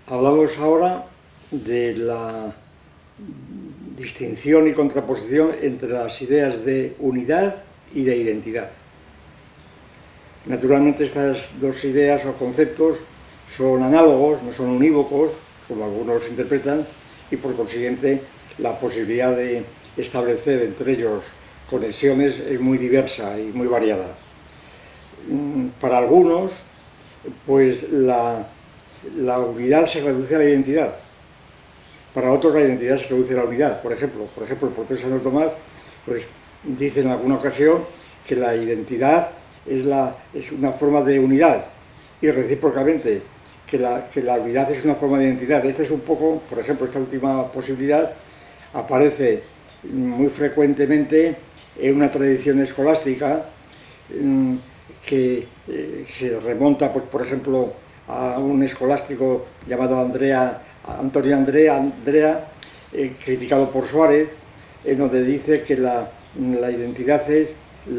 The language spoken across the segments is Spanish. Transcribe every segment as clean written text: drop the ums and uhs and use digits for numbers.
Hablamos ahora de la distinción y contraposición entre las ideas de unidad y de identidad. Naturalmente estas dos ideas o conceptos son análogos, no son unívocos, como algunos interpretan, y por consiguiente la posibilidad de establecer entre ellos conexiones es muy diversa y muy variada. Para algunos, pues la unidad se reduce a la identidad. Para otros la identidad se reduce a la unidad. Por ejemplo, el propio Santo Tomás pues, dice en alguna ocasión que la identidad es una forma de unidad y recíprocamente que la unidad es una forma de identidad. Esta es un poco, por ejemplo, esta última posibilidad aparece muy frecuentemente en una tradición escolástica que se remonta, pues, por ejemplo, a un escolástico llamado Antonio Andrea, criticado por Suárez, en donde dice que la identidad es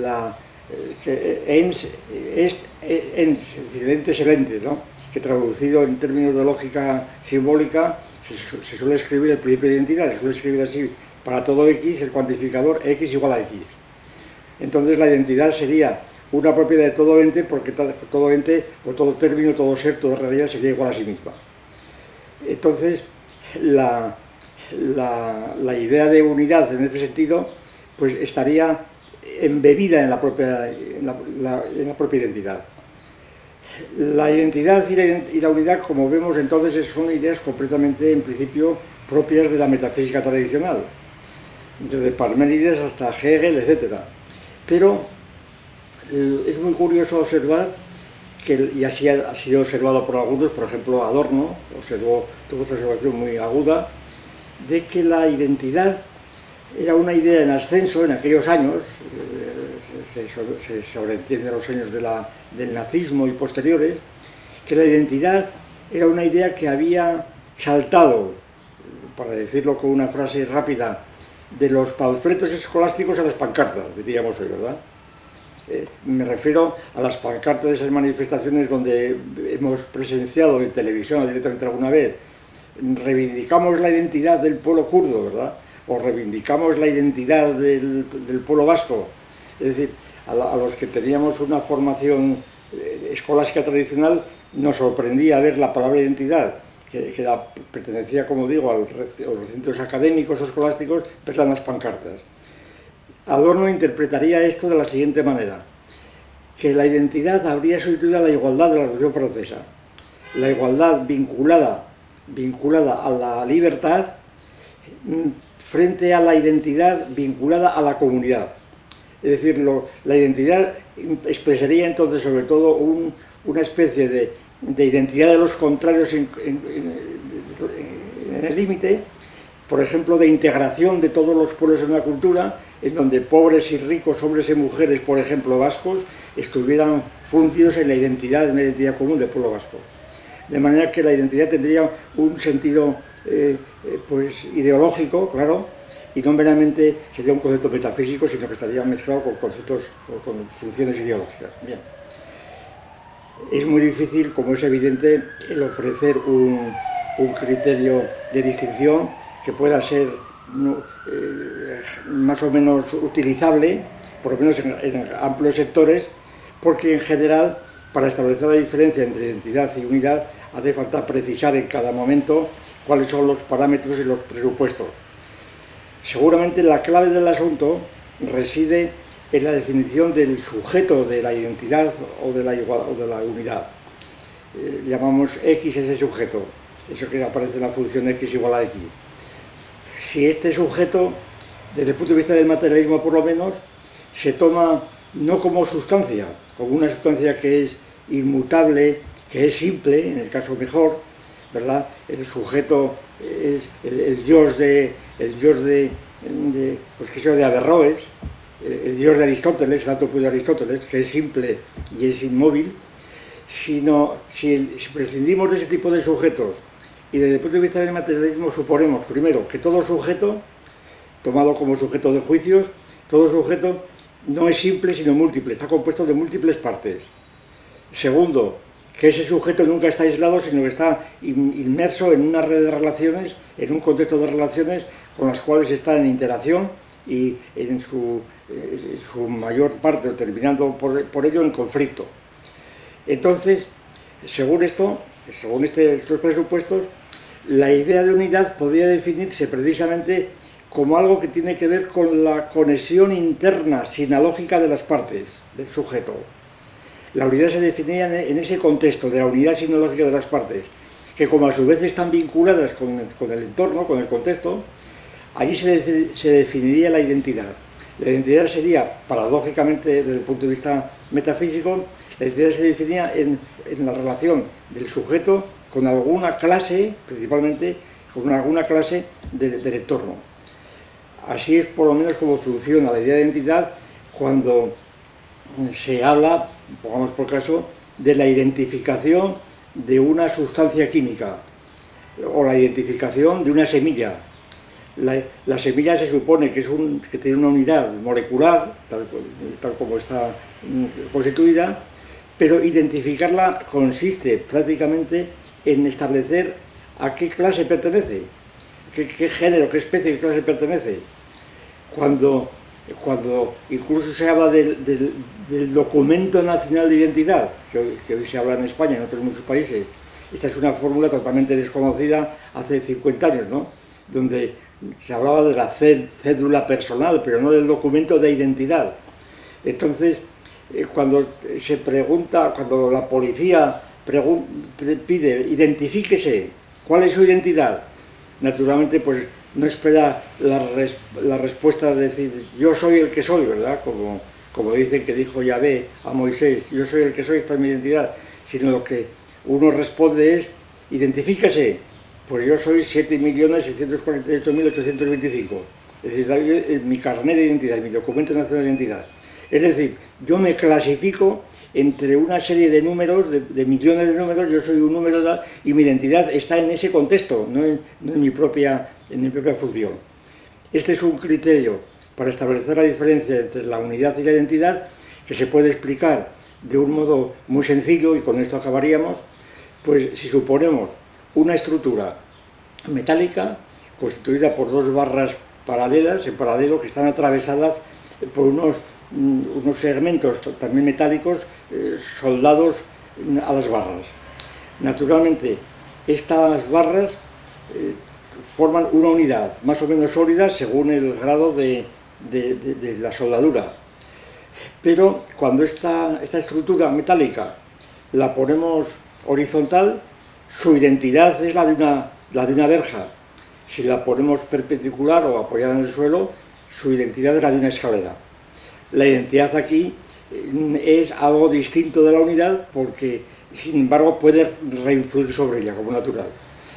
ens est ens, es decir, el ente es el ente, ¿no? Que traducido en términos de lógica simbólica se suele escribir el principio de identidad, se suele escribir así: para todo x el cuantificador x igual a x. Entonces la identidad sería una propiedad de todo ente, porque todo ente o todo término, todo ser, toda realidad sería igual a sí misma. Entonces la idea de unidad en este sentido pues estaría embebida en la propia identidad. La identidad y la unidad, como vemos entonces, son ideas completamente, en principio, propias de la metafísica tradicional, desde Parménides hasta Hegel, etc. Pero es muy curioso observar que, y así ha sido observado por algunos, por ejemplo Adorno tuvo esta observación muy aguda, de que la identidad era una idea en ascenso en aquellos años, se sobreentiende los años del nazismo y posteriores, que la identidad era una idea que había saltado, para decirlo con una frase rápida, de los panfletos escolásticos a las pancartas, diríamos hoy, ¿verdad? Me refiero a las pancartas de esas manifestaciones donde hemos presenciado en televisión o directamente alguna vez: reivindicamos la identidad del pueblo kurdo, ¿verdad? O reivindicamos la identidad del pueblo vasco. Es decir, a los que teníamos una formación escolástica tradicional nos sorprendía ver la palabra identidad, que pertenecía, como digo, a los recintos académicos o escolásticos, verla en las pancartas. Adorno interpretaría esto de la siguiente manera: que la identidad habría sustituido a la igualdad de la Revolución Francesa. La igualdad vinculada a la libertad frente a la identidad vinculada a la comunidad. Es decir, la identidad expresaría entonces sobre todo una especie de identidad de los contrarios en el límite, por ejemplo, de integración de todos los pueblos en una cultura, en donde pobres y ricos, hombres y mujeres, por ejemplo, vascos, estuvieran fundidos en una identidad común del pueblo vasco. De manera que la identidad tendría un sentido pues ideológico, claro, y no meramente sería un concepto metafísico, sino que estaría mezclado con conceptos o con funciones ideológicas. Bien. Es muy difícil, como es evidente, el ofrecer un criterio de distinción que pueda ser más o menos utilizable, por lo menos en amplios sectores, porque en general, para establecer la diferencia entre identidad y unidad, hace falta precisar en cada momento cuáles son los parámetros y los presupuestos. Seguramente la clave del asunto reside en la definición del sujeto de la identidad o de la unidad. Llamamos X ese sujeto, eso que aparece en la función X igual a X. Si este sujeto, desde el punto de vista del materialismo por lo menos, se toma no como sustancia, como una sustancia que es inmutable, que es simple, en el caso mejor, ¿verdad? El sujeto es el dios de Averroes, el dios de Aristóteles, el antropos de Aristóteles, que es simple y es inmóvil. Si prescindimos de ese tipo de sujetos y desde el punto de vista del materialismo suponemos, primero, que todo sujeto, tomado como sujeto de juicios, todo sujeto no es simple sino múltiple, está compuesto de múltiples partes. Segundo, que ese sujeto nunca está aislado, sino que está inmerso en una red de relaciones, en un contexto de relaciones con las cuales está en interacción y en su mayor parte, terminando por ello en conflicto. Entonces, según estos presupuestos, la idea de unidad podría definirse precisamente como algo que tiene que ver con la conexión interna sinalógica de las partes del sujeto. La unidad se definía en ese contexto de la unidad sinológica de las partes, que como a su vez están vinculadas con el entorno, con el contexto, allí se definiría la identidad. La identidad sería, paradójicamente, desde el punto de vista metafísico, la identidad se definía en la relación del sujeto con alguna clase, principalmente con alguna clase del entorno. Así es por lo menos como funciona la idea de identidad cuando se habla, pongamos por caso, de la identificación de una sustancia química o la identificación de una semilla. La semilla se supone que tiene una unidad molecular, tal como está constituida, pero identificarla consiste prácticamente en establecer a qué clase pertenece, qué género, qué especie, qué clase pertenece. Cuando incluso se habla del documento nacional de identidad, que hoy se habla en España y en otros muchos países, esta es una fórmula totalmente desconocida hace 50 años, ¿no? Donde se hablaba de la cédula personal, pero no del documento de identidad. Entonces, cuando se pregunta, cuando la policía pide, identifíquese, ¿cuál es su identidad? Naturalmente, pues no espera la respuesta de decir, yo soy el que soy, ¿verdad? Como dicen que dijo Yahvé a Moisés, yo soy el que soy, esta es mi identidad, sino lo que uno responde es, identifíquese, pues yo soy 7.648.825, es decir, mi carnet de identidad, mi documento nacional de identidad. Es decir, yo me clasifico entre una serie de números, de millones de números, yo soy un número y mi identidad está en ese contexto, no en mi propia función. Este es un criterio para establecer la diferencia entre la unidad y la identidad que se puede explicar de un modo muy sencillo, y con esto acabaríamos, pues si suponemos una estructura metálica constituida por dos barras paralelas, en paralelo, que están atravesadas por unos segmentos también metálicos soldados a las barras. Naturalmente, estas barras forman una unidad más o menos sólida según el grado de la soldadura. Pero cuando esta estructura metálica la ponemos horizontal, su identidad es la de una verja. Si la ponemos perpendicular o apoyada en el suelo, su identidad es la de una escalera. La identidad aquí es algo distinto de la unidad porque, sin embargo, puede reinfluir sobre ella como natural.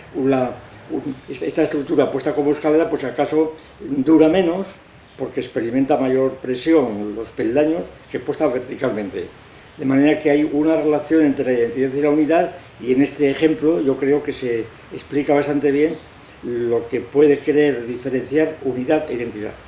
Esta estructura puesta como escalera, pues acaso dura menos porque experimenta mayor presión los peldaños que puesta verticalmente. De manera que hay una relación entre la identidad y la unidad, y en este ejemplo yo creo que se explica bastante bien lo que puede querer diferenciar unidad e identidad.